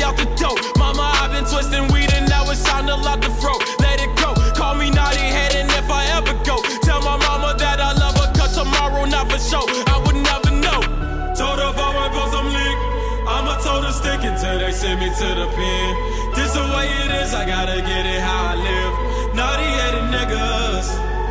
out the dope. Mama, I've been twisting weed and now it's time to lock the throat. Let it go, call me naughty head, and if I ever go, tell my mama that I love her, cause tomorrow not for sure. I would never know. Told her if I went for some leak, I'ma told her stick until they send me to the pen. This the way it is, I gotta get it how I live. Naughty-headed niggas.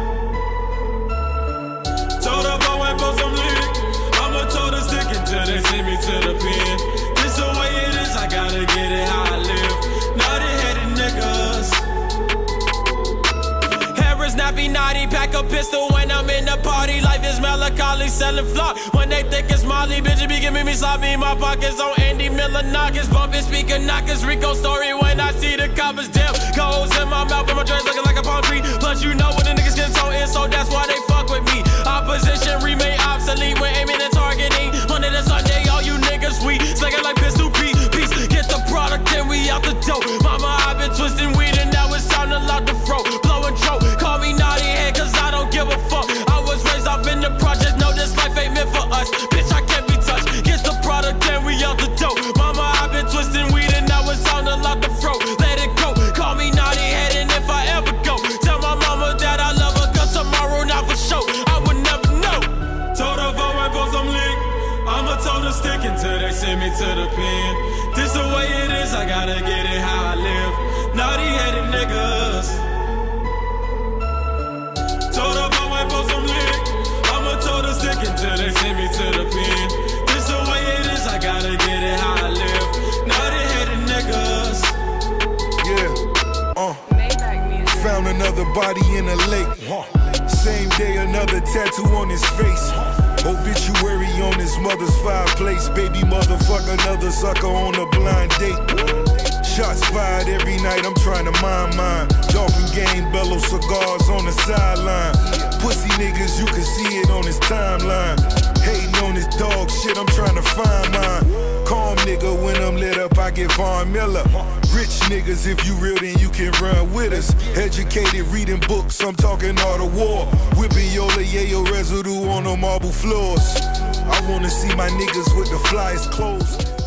Told her if I went for some leak, I'ma told her stick until they send me to the pen. This the way it is, I gotta get it how I live. Naughty-headed niggas. Hair is nappy naughty, pack a pistol when I'm in the party. Life is melancholy, selling flock. When they think it's Molly, bitch, it be giving me sloppy. My pockets on Andy Miller knockers, bumping speaker knockers. Rico story when I see the coppers. Damn, goes in my mouth and my dreads looking like a palm tree. Plus you know when the niggas get so in, so that's why they fuck with me. Opposition remain obsolete when aiming and targeting. Monday to Sunday, all you niggas weak, slinging like pistol peace. Get the product and we out the dope. Mama, I've been twisting weed and now it's time to lock the throat. Blowing choke, call me naughty head, cause I don't give a fuck. I was raised off in the project, no, this life ain't meant for us. Bitch, I can't be touched. Get the product and we out the dope. Mama, I've been twisting weed and now it's time to lock the throat. Let it go, call me naughty head, and if I ever go, tell my mama that I love her, cause tomorrow not for sure. I would never know. Told her if I went for some leak, I'ma told her stick until they send me to the pen. This the way it is, I gotta get it how I live. Naughty-headed niggas. Told her if I went for some leak, I'ma told her stick until they send me to the pen. This the way it is, I gotta get it how I live. Naughty-headed niggas. Yeah, found another body in a lake. Same day, another tattoo on his face. Obituary on his mother's fireplace. Baby motherfucker, another sucker on a blind date. Shots fired every night, I'm trying to mind mine. Dolphin game, bellow cigars on the sideline. Pussy niggas, you can see it on his timeline. Hating on his dog shit, I'm trying to find mine. Calm nigga, when I'm lit up, I get Von Miller. Rich niggas, if you real, then you can run with us. Educated, reading books, I'm talking Art of War. Whipping Yola Yayo residue on the marble floors. I wanna see my niggas with the flyest clothes.